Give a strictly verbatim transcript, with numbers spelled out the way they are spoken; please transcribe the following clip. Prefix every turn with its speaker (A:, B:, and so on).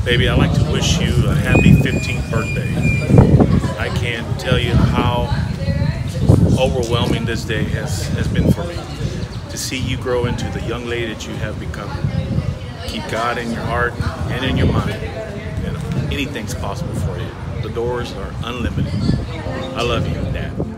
A: Baby, I'd like to wish you a happy fifteenth birthday. I can't tell you how overwhelming this day has, has been for me. To see you grow into the young lady that you have become. Keep God in your heart and in your mind. And anything's possible for you. The doors are unlimited. I love you, Dad.